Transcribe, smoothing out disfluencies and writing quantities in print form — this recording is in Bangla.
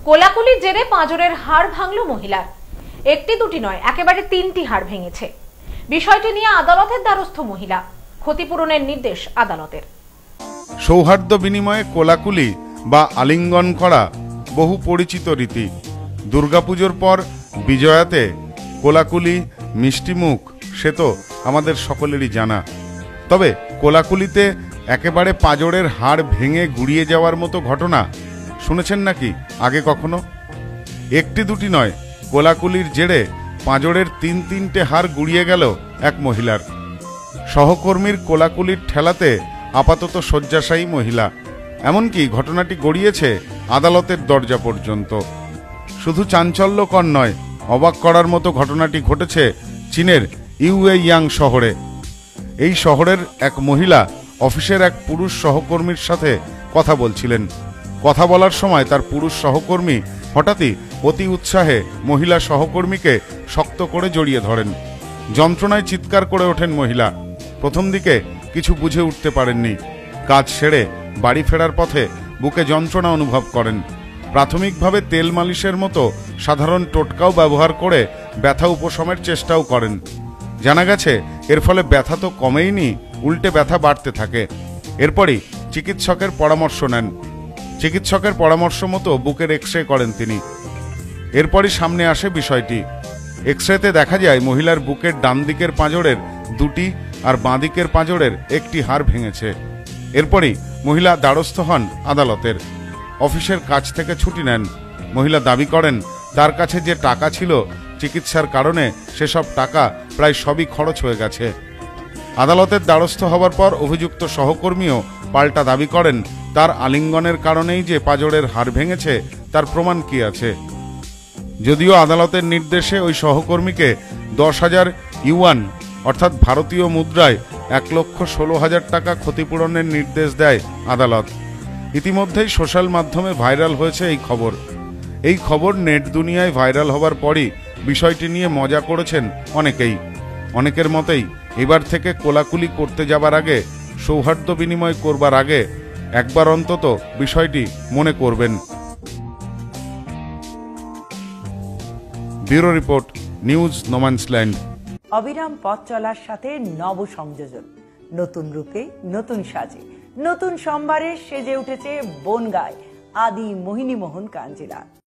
কোলাকুলির জেরে পাঁজরের হাড় ভাঙল মহিলার। একটি দুটি নয়, একেবারে 3টি হাড় ভেঙেছে। বিষয়টি নিয়ে আদালতের দ্বারস্থ মহিলা। ক্ষতিপূরণের নির্দেশ আদালতের। সৌহার্দ্য বিনিময়ে কোলাকুলি বা আলিঙ্গন করা বহু পরিচিত রীতি। দুর্গাপুজোর পর বিজয়াতে কোলাকুলি, মিষ্টিমুখ সে তো আমাদের সকলেরই জানা। তবে কোলাকুলিতে একেবারে পাঁজরের হাড় ভেঙে গুড়িয়ে যাওয়ার মতো ঘটনা শুনেছেন নাকি আগে কখনো? একটি দুটি নয়, কোলাকুলির জেরে পাঁজরের 3-3টে হাড় গুড়িয়ে গেল এক মহিলার। সহকর্মীর কোলাকুলির ঠেলাতে আপাতত শয্যাশায়ী মহিলা। এমনকি ঘটনাটি গড়িয়েছে আদালতের দরজা পর্যন্ত। শুধু চাঞ্চল্যকর নয়, অবাক করার মতো ঘটনাটি ঘটেছে চীনের ইউয়েইয়াং শহরে। এই শহরের এক মহিলা অফিসের এক পুরুষ সহকর্মীর সাথে কথা বলছিলেন। কথা বলার সময় তার পুরুষ সহকর্মী হঠাৎই অতি উৎসাহে মহিলা সহকর্মীকে শক্ত করে জড়িয়ে ধরেন। যন্ত্রণায় চিৎকার করে ওঠেন মহিলা। প্রথম দিকে কিছু বুঝে উঠতে পারেননি। কাজ সেরে বাড়ি ফেরার পথে বুকে যন্ত্রণা অনুভব করেন। প্রাথমিকভাবে তেল মালিশের মতো সাধারণ টোটকাও ব্যবহার করে ব্যথা উপশমের চেষ্টাও করেন। জানা গেছে এর ফলে ব্যথা তো কমেইনি, উল্টে ব্যথা বাড়তে থাকে। এরপরই চিকিৎসকের পরামর্শ নেন। চিকিৎসকের পরামর্শ মতো বুকের এক্সরে করেন তিনি। এরপরই সামনে আসে বিষয়টি। এক্সরেতে দেখা যায় মহিলার বুকের ডান দিকের পাঁজরের 2টি আর বাঁ দিকের পাঁজরের 1টি হাড় ভেঙেছে। এরপরই মহিলা দ্বারস্থ হন আদালতের। অফিসের কাজ থেকে ছুটি নেন। মহিলা দাবি করেন তার কাছে যে টাকা ছিল চিকিৎসার কারণে সেসব টাকা প্রায় সবই খরচ হয়ে গেছে। আদালতের দ্বারস্থ হবার পর অভিযুক্ত সহকর্মীও পাল্টা দাবি করেন তার আলিঙ্গনের কারণেই যে পাঁজরের হাড় ভেঙেছে তার প্রমাণ কি আছে। যদিও আদালতের নির্দেশে ওই সহকর্মীকে 10,000 ইউয়ান অর্থাৎ ভারতীয় মুদ্রায় 1,16,000 টাকা ক্ষতিপূরণের নির্দেশ দেয় আদালত। ইতিমধ্যেই সোশ্যাল মাধ্যমে ভাইরাল হয়েছে এই খবর। এই খবর নেট দুনিয়ায় ভাইরাল হবার পরই বিষয়টি নিয়ে মজা করেছেন অনেকেই। অনেকের মতেই এবার থেকে কোলাকুলি করতে যাবার আগে, সৌহার্দ্য বিনিময় করবার আগে একবার অন্তত বিষয়টি মনে করবেন। Bureau report, news no man's land. অবিরাম পথ চলার সাথে নব সংযোজন, নতুন রূপে, নতুন সাজে, নতুন সম্ভারে সেজে উঠেছে বনগায় আদি মোহিনী মোহন কাঞ্জিলা।